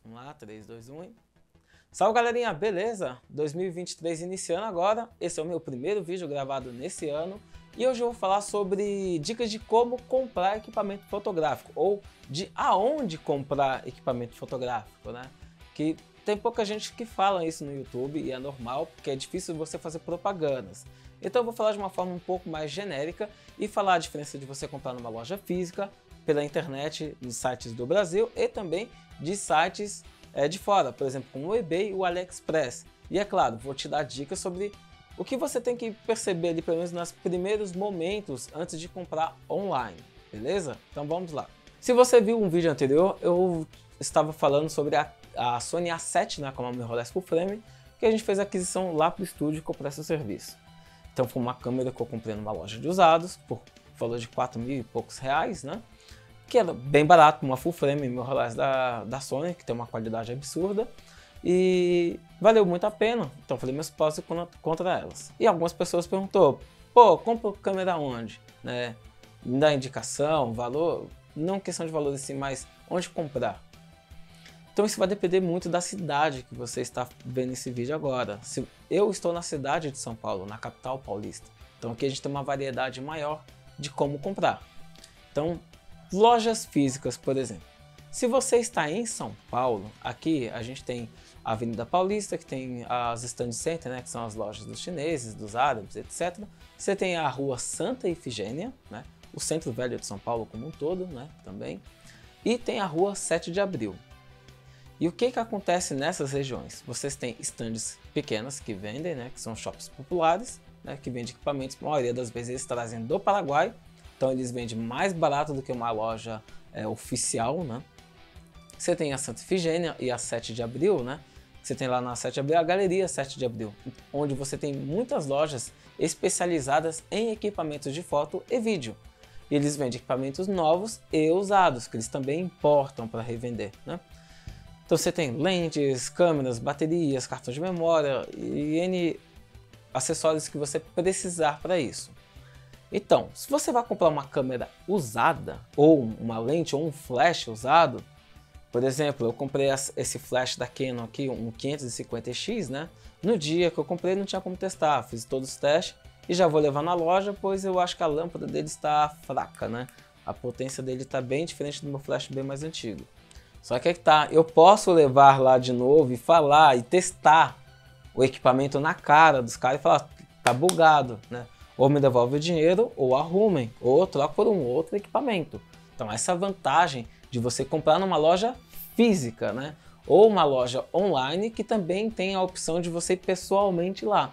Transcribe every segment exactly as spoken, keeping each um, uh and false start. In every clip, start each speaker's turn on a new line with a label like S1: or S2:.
S1: Vamos lá, três, dois, um. Salve galerinha, beleza? dois mil e vinte e três iniciando agora, esse é o meu primeiro vídeo gravado nesse ano e hoje eu vou falar sobre dicas de como comprar equipamento fotográfico ou de aonde comprar equipamento fotográfico, né? Que tem pouca gente que fala isso no YouTube e é normal porque é difícil você fazer propagandas. Então eu vou falar de uma forma um pouco mais genérica e falar a diferença de você comprar numa loja física, pela internet, nos sites do Brasil e também de sites é, de fora, por exemplo, como o eBay e o AliExpress. E é claro, vou te dar dicas sobre o que você tem que perceber ali, pelo menos nos primeiros momentos antes de comprar online, beleza? Então vamos lá. Se você viu um vídeo anterior, eu estava falando sobre a, a Sony A sete, né, com a mirrorless full frame, que a gente fez a aquisição lá para o estúdio que eu presto o serviço. Então foi uma câmera que eu comprei numa loja de usados, por valor de quatro mil e poucos reais, né? Que era bem barato, uma full frame mirrorless da, da Sony, que tem uma qualidade absurda. E valeu muito a pena, então falei meus prós e contra elas. E algumas pessoas perguntou, pô, compra câmera onde? Né? Me dá indicação, valor, não questão de valor assim, mas onde comprar? Então isso vai depender muito da cidade que você está vendo esse vídeo agora. Se eu estou na cidade de São Paulo, na capital paulista, então aqui a gente tem uma variedade maior de como comprar. Então, lojas físicas, por exemplo. Se você está em São Paulo, aqui a gente tem a Avenida Paulista, que tem as Stand Center, né, que são as lojas dos chineses, dos árabes, etcétera. Você tem a Rua Santa Ifigênia, né, o centro velho de São Paulo como um todo, né, também. E tem a Rua sete de abril. E o que, que acontece nessas regiões? Vocês têm estandes pequenas que vendem, né, que são shops populares, né, que vendem equipamentos, a maioria das vezes eles trazem do Paraguai, então eles vendem mais barato do que uma loja é, oficial, né? Você tem a Santa Ifigênia e a sete de abril, né? Você tem lá na sete de abril a Galeria sete de abril, onde você tem muitas lojas especializadas em equipamentos de foto e vídeo. E eles vendem equipamentos novos e usados, que eles também importam para revender, né? Então você tem lentes, câmeras, baterias, cartões de memória e N acessórios que você precisar para isso. Então, se você vai comprar uma câmera usada, ou uma lente ou um flash usado, por exemplo, eu comprei esse flash da Canon aqui, um quinhentos e cinquenta X, né? No dia que eu comprei não tinha como testar, fiz todos os testes e já vou levar na loja, pois eu acho que a lâmpada dele está fraca, né? A potência dele está bem diferente do meu flash bem mais antigo. Só que é que tá, eu posso levar lá de novo e falar e testar o equipamento na cara dos caras e falar, tá bugado, né? Ou me devolve o dinheiro, ou arrumem, ou troca por um outro equipamento. Então essa é a vantagem de você comprar numa loja física, né? Ou uma loja online que também tem a opção de você ir pessoalmente lá.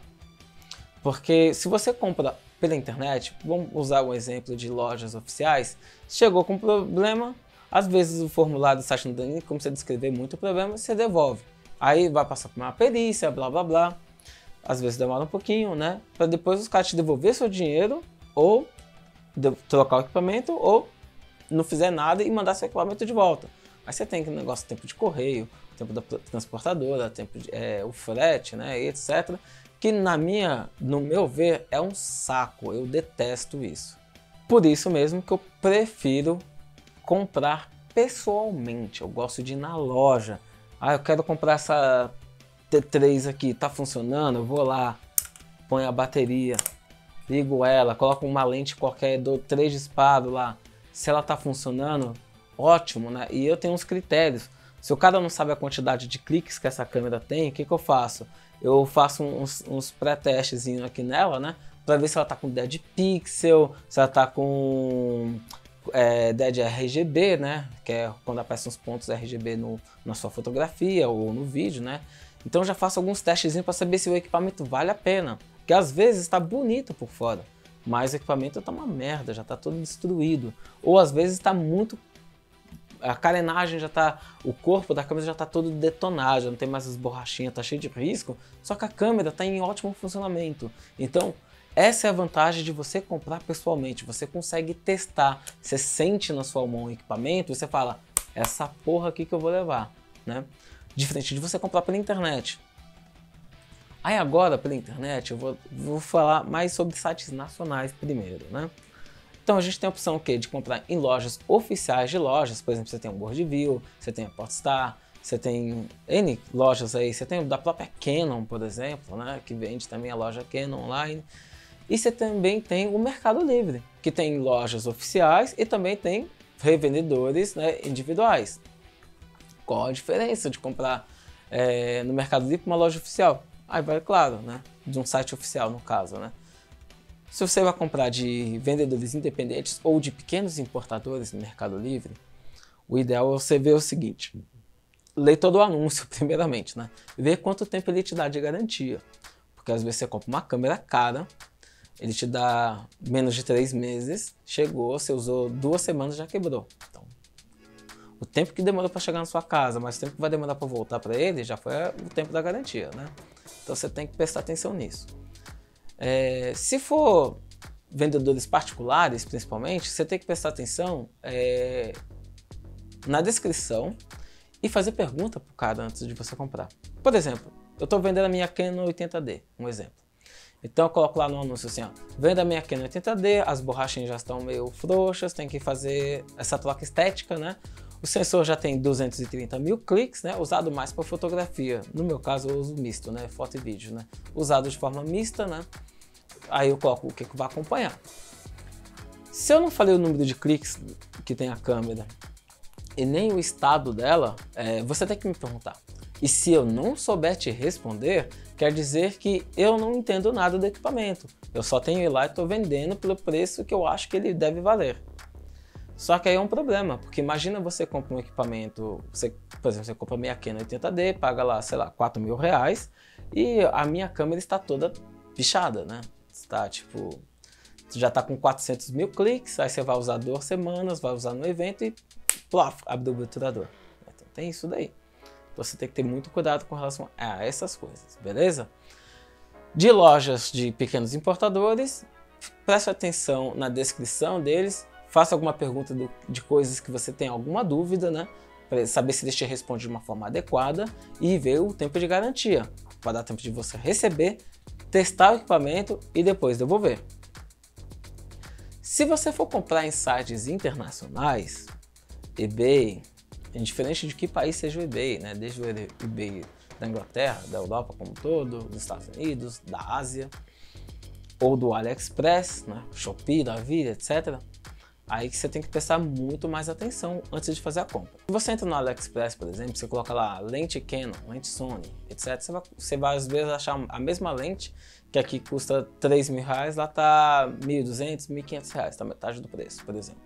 S1: Porque se você compra pela internet, vamos usar um exemplo de lojas oficiais, chegou com problema, às vezes o formulário do site não tem como você descrever muito o problema, você devolve. Aí vai passar por uma perícia, blá blá blá. Às vezes demora um pouquinho, né? Para depois os caras te devolver seu dinheiro ou trocar o equipamento ou não fizer nada e mandar seu equipamento de volta. Aí você tem que negócio tempo de correio, tempo da transportadora, tempo de, é, o frete, né, etcétera. Que na minha, no meu ver, é um saco. Eu detesto isso. Por isso mesmo que eu prefiro comprar pessoalmente. Eu gosto de ir na loja. Ah, eu quero comprar essa T três aqui, tá funcionando, eu vou lá, ponho a bateria, ligo ela, coloco uma lente qualquer, dou três disparos lá, se ela tá funcionando, ótimo, né? E eu tenho uns critérios, se o cara não sabe a quantidade de cliques que essa câmera tem, o que que eu faço? Eu faço uns, uns pré-testezinhos aqui nela, né? Pra ver se ela tá com dead pixel, se ela tá com é, dead R G B, né? Que é quando aparecem uns pontos R G B no, na sua fotografia ou no vídeo, né? Então já faço alguns testezinhos para saber se o equipamento vale a pena. Porque às vezes está bonito por fora, mas o equipamento está uma merda, já está todo destruído. Ou às vezes está muito... a carenagem já está... o corpo da câmera já está todo detonado, já não tem mais as borrachinhas, está cheio de risco. Só que a câmera está em ótimo funcionamento. Então essa é a vantagem de você comprar pessoalmente. Você consegue testar, você sente na sua mão o equipamento e você fala, essa porra aqui que eu vou levar, né? Diferente de você comprar pela internet. Aí agora, pela internet, eu vou, vou falar mais sobre sites nacionais primeiro, né? Então a gente tem a opção o quê? De comprar em lojas oficiais de lojas, por exemplo, você tem o Worldview, você tem a Portstar, Você tem N lojas aí, você tem da própria Canon, por exemplo, né, que vende também a loja Canon online. E você também tem o Mercado Livre, que tem lojas oficiais e também tem revendedores, né, individuais. Qual a diferença de comprar é, no Mercado Livre uma loja oficial? Aí vai, claro, né, de um site oficial no caso, né. Se você vai comprar de vendedores independentes ou de pequenos importadores no Mercado Livre, o ideal é você ver o seguinte: lê todo o anúncio primeiramente, né? Ver quanto tempo ele te dá de garantia. Porque às vezes você compra uma câmera cara, ele te dá menos de três meses, chegou, você usou duas semanas, já quebrou. Então, o tempo que demorou para chegar na sua casa, mas o tempo que vai demorar para voltar para ele, já foi o tempo da garantia, né? Então você tem que prestar atenção nisso. É, se for vendedores particulares, principalmente, você tem que prestar atenção é, na descrição e fazer pergunta pro cara antes de você comprar. Por exemplo, eu estou vendendo a minha Canon oitenta D, um exemplo. Então eu coloco lá no anúncio assim, ó, venda a minha Canon oitenta D, as borrachinhas já estão meio frouxas, tem que fazer essa troca estética, né? O sensor já tem duzentos e trinta mil cliques, né? Usado mais para fotografia. No meu caso eu uso misto, né? Foto e vídeo, né? Usado de forma mista, né? Aí eu coloco o que, que vai acompanhar. Se eu não falei o número de cliques que tem a câmera e nem o estado dela, é, você tem que me perguntar. E se eu não souber te responder, quer dizer que eu não entendo nada do equipamento. Eu só tenho ir lá e estou vendendo pelo preço que eu acho que ele deve valer. Só que aí é um problema, porque imagina você compra um equipamento, você, por exemplo, você compra a minha Canon oitenta D, paga lá, sei lá, quatro mil reais, e a minha câmera está toda pichada, né? Está tipo, já está com quatrocentos mil cliques, aí você vai usar duas semanas, vai usar no evento e plof, abre o obturador. Então tem isso daí. Então você tem que ter muito cuidado com relação a essas coisas, beleza? De lojas de pequenos importadores, preste atenção na descrição deles, faça alguma pergunta do, de coisas que você tem alguma dúvida, né? Para saber se eles te respondem de uma forma adequada e ver o tempo de garantia, para dar tempo de você receber, testar o equipamento e depois devolver. Se você for comprar em sites internacionais, eBay, indiferente de que país seja o eBay, né? Desde o eBay da Inglaterra, da Europa como um todo, dos Estados Unidos, da Ásia, ou do AliExpress, né? Shopee, da vida, etcétera. Aí que você tem que prestar muito mais atenção antes de fazer a compra. Se você entra no AliExpress, por exemplo, você coloca lá lente Canon, lente Sony, etcétera. Você vai, você vai às vezes achar a mesma lente que aqui custa três mil reais, lá tá mil e duzentos, mil e quinhentos reais, tá metade do preço, por exemplo.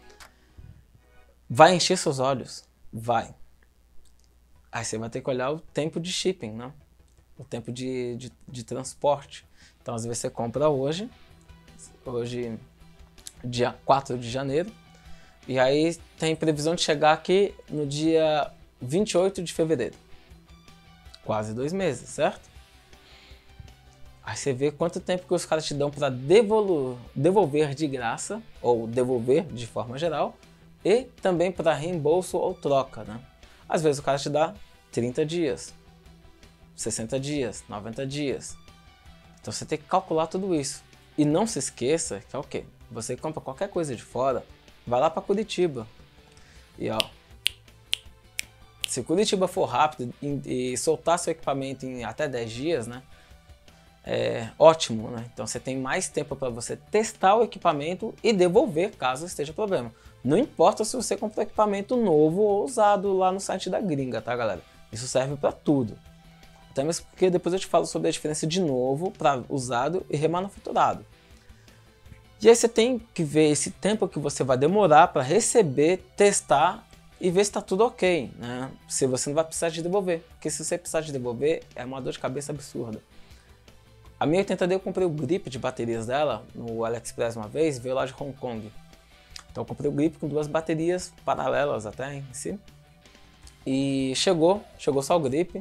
S1: Vai encher seus olhos? Vai. Aí você vai ter que olhar o tempo de shipping, né? O tempo de, de, de transporte. Então, às vezes você compra hoje, hoje, dia quatro de janeiro, e aí tem previsão de chegar aqui no dia vinte e oito de fevereiro. Quase dois meses, certo? Aí você vê quanto tempo que os caras te dão para devolver de graça, ou devolver de forma geral, e também para reembolso ou troca, né? Às vezes o cara te dá trinta dias, sessenta dias, noventa dias. Então você tem que calcular tudo isso. E não se esqueça que é o quê? Você compra qualquer coisa de fora, vai lá para Curitiba. E ó, se Curitiba for rápido e, e soltar seu equipamento em até dez dias, né? É ótimo, né? Então você tem mais tempo para você testar o equipamento e devolver caso esteja problema. Não importa se você comprou equipamento novo ou usado lá no site da gringa, tá, galera? Isso serve para tudo. Até mesmo porque depois eu te falo sobre a diferença de novo para usado e remanufaturado. E aí você tem que ver esse tempo que você vai demorar para receber, testar e ver se está tudo ok, né? Se você não vai precisar de devolver. Porque se você precisar de devolver, é uma dor de cabeça absurda. A minha oitenta D eu comprei o grip de baterias dela no AliExpress uma vez, veio lá de Hong Kong. Então eu comprei o grip com duas baterias paralelas até em si. E chegou, chegou só o grip,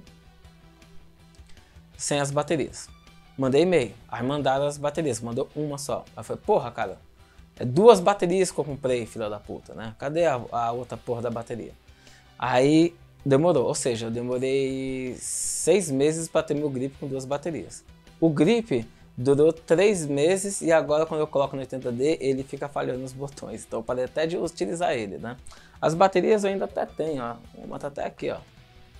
S1: sem as baterias. Mandei e-mail, aí mandaram as baterias, mandou uma só. Aí eu falei, porra, cara, é duas baterias que eu comprei, filha da puta, né? Cadê a, a outra porra da bateria? Aí demorou, ou seja, eu demorei seis meses para ter meu grip com duas baterias. O grip durou três meses e agora quando eu coloco no oitenta D ele fica falhando nos botões, então eu parei até de utilizar ele, né? As baterias eu ainda até tenho, ó. Uma tá até aqui, ó.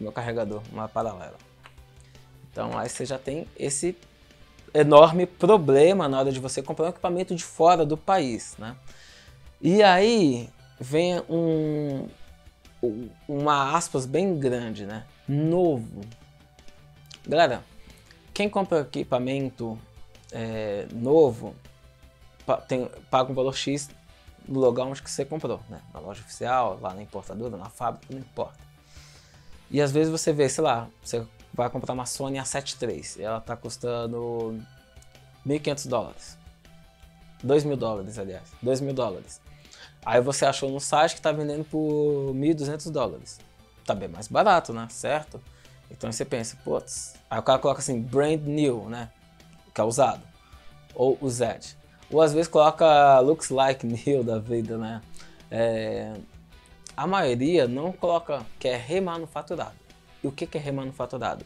S1: meu carregador, uma paralela. Então aí você já tem esse enorme problema na hora de você comprar um equipamento de fora do país, né? E aí vem um, uma aspas bem grande, né? Novo. Galera, quem compra equipamento é, novo tem, paga um valor X no lugar onde que você comprou, né? Na loja oficial, lá na importadora, na fábrica, não importa. E às vezes você vê, sei lá, você vai comprar uma Sony A sete três e ela tá custando mil e quinhentos dólares. dois mil dólares, aliás. dois mil dólares. Aí você achou no site que tá vendendo por mil e duzentos dólares. Tá bem mais barato, né? Certo? Então você pensa, putz. Aí o cara coloca assim, brand new, né? Que é usado. Ou used. Ou às vezes coloca looks like new da vida, né? É... A maioria não coloca que é remanufaturado. E o que que é remanufaturado?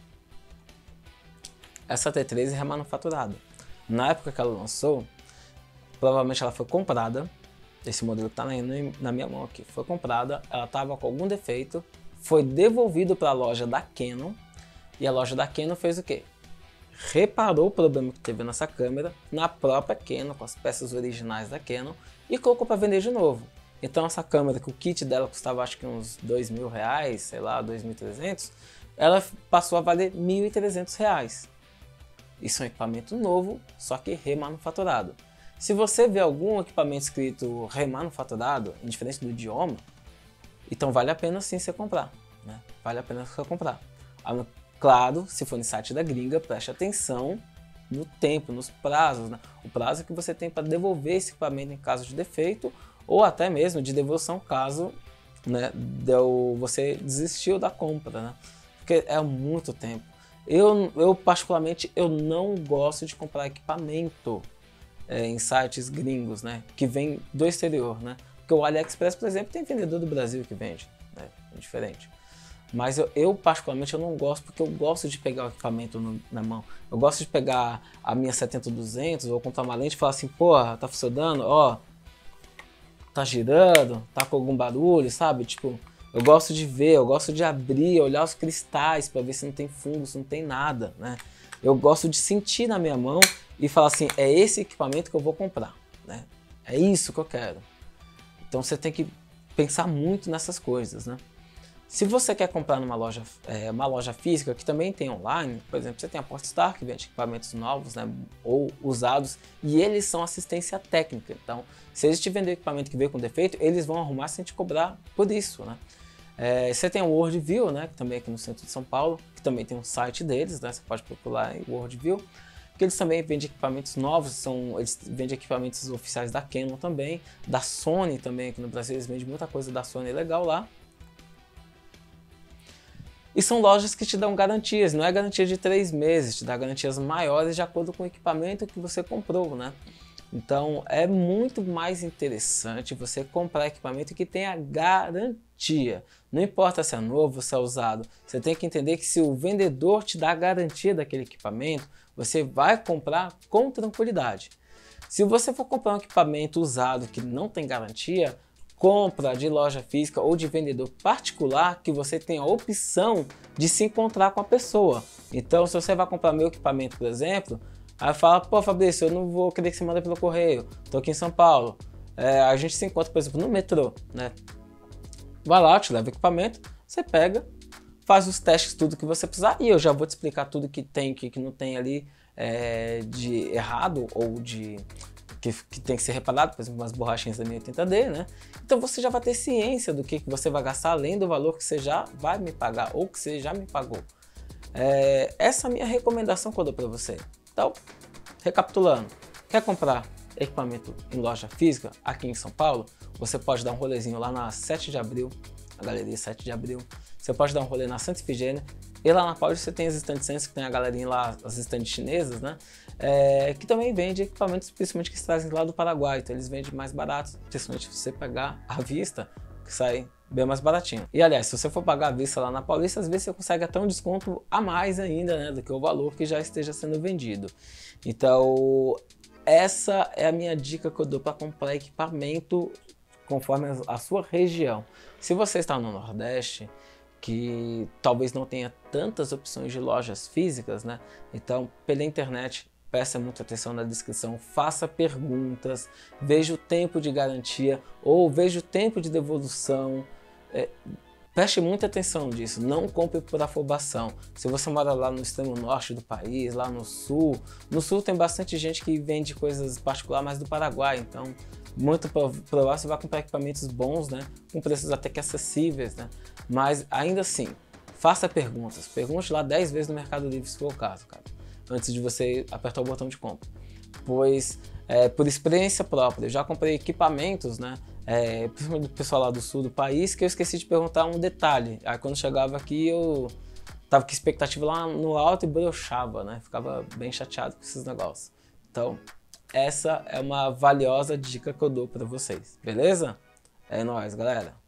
S1: Essa T três é remanufaturada. Na época que ela lançou, provavelmente ela foi comprada. Esse modelo que está na minha mão aqui foi comprada, ela estava com algum defeito, foi devolvido para a loja da Canon e a loja da Canon fez o quê? Reparou o problema que teve nessa câmera na própria Canon, com as peças originais da Canon e colocou para vender de novo. Então essa câmera, que o kit dela custava acho que uns dois mil reais, sei lá, dois mil e trezentos, ela passou a valer mil e trezentos reais. Isso é um equipamento novo, só que remanufaturado. Se você vê algum equipamento escrito remanufaturado, indiferente do idioma, então vale a pena sim você comprar, né? Vale a pena você comprar. Claro, se for no site da gringa, preste atenção no tempo, nos prazos, né? O prazo que você tem para devolver esse equipamento em caso de defeito, ou até mesmo de devolução caso, né, deu, você desistiu da compra, né? Porque é muito tempo. Eu, eu particularmente, eu não gosto de comprar equipamento É, em sites gringos, né, que vem do exterior, né, porque o AliExpress, por exemplo, tem vendedor do Brasil que vende, né, é diferente. Mas eu, eu particularmente eu não gosto, porque eu gosto de pegar o equipamento no, na mão. Eu gosto de pegar a minha setenta duzentos ou comprar uma lente e falar assim, porra, tá funcionando, ó, tá girando, tá com algum barulho, sabe? Tipo, eu gosto de ver, eu gosto de abrir, olhar os cristais para ver se não tem fungo, se não tem nada, né? Eu gosto de sentir na minha mão e falar assim, é esse equipamento que eu vou comprar, né? É isso que eu quero. Então você tem que pensar muito nessas coisas, né? Se você quer comprar numa loja, é, uma loja física que também tem online, por exemplo, você tem a Portstar que vende equipamentos novos, né, ou usados, e eles são assistência técnica. Então, se eles te venderem equipamento que veio com defeito, eles vão arrumar sem te cobrar por isso, né? É, você tem o Worldview, né, que também é aqui no centro de São Paulo, que também tem um site deles, né, você pode procurar em Worldview, que eles também vendem equipamentos novos, são, eles vendem equipamentos oficiais da Canon também, da Sony também, aqui no Brasil eles vendem muita coisa da Sony legal lá. E são lojas que te dão garantias, não é garantia de três meses, te dá garantias maiores de acordo com o equipamento que você comprou, né? Então é muito mais interessante você comprar equipamento que tenha garantia. Não importa se é novo ou se é usado, você tem que entender que se o vendedor te dá a garantia daquele equipamento, você vai comprar com tranquilidade. Se você for comprar um equipamento usado que não tem garantia, compra de loja física ou de vendedor particular que você tem a opção de se encontrar com a pessoa. Então, se você vai comprar meu equipamento, por exemplo, aí fala, pô, Fabrício, eu não vou querer que você mande pelo correio, tô aqui em São Paulo. É, a gente se encontra, por exemplo, no metrô, né? Vai lá, eu te leva o equipamento, você pega, faz os testes, tudo que você precisar, e eu já vou te explicar tudo que tem, que, que não tem ali é, de errado ou de... Que, que tem que ser reparado, por exemplo, umas borrachinhas da mil e oitenta D, né? Então você já vai ter ciência do que, que você vai gastar, além do valor que você já vai me pagar ou que você já me pagou. É, essa é a minha recomendação que eu dou para você. Então, recapitulando, quer comprar equipamento em loja física aqui em São Paulo? Você pode dar um rolezinho lá na sete de abril, a galeria sete de abril. Você pode dar um rolê na Santa Efigênia. E lá na Paulista você tem as estantes Sense, que tem a galerinha lá, as estantes chinesas, né? É, que também vende equipamentos, principalmente que se trazem lá do Paraguai. Então eles vendem mais baratos, principalmente se você pagar à vista, que sai bem mais baratinho. E aliás, se você for pagar à vista lá na Paulista, às vezes você consegue até um desconto a mais ainda, né? Do que o valor que já esteja sendo vendido. Então, essa é a minha dica que eu dou para comprar equipamento conforme a sua região. Se você está no Nordeste, que talvez não tenha tantas opções de lojas físicas, né? Então, pela internet, preste muita atenção na descrição, faça perguntas, veja o tempo de garantia ou veja o tempo de devolução. É, preste muita atenção nisso, não compre por afobação. Se você mora lá no extremo norte do país, lá no sul, no sul tem bastante gente que vende coisas particulares mais do Paraguai, então muito provável você vai comprar equipamentos bons, né, com preços até que acessíveis, né, mas ainda assim, faça perguntas, pergunte lá dez vezes no Mercado Livre se for o caso, cara, antes de você apertar o botão de compra, pois é, por experiência própria, eu já comprei equipamentos, né, é, principalmente do pessoal lá do sul do país, que eu esqueci de perguntar um detalhe, aí quando chegava aqui eu tava com expectativa lá no alto e broxava, né, ficava bem chateado com esses negócios, então essa é uma valiosa dica que eu dou para vocês, beleza? É nóis, galera!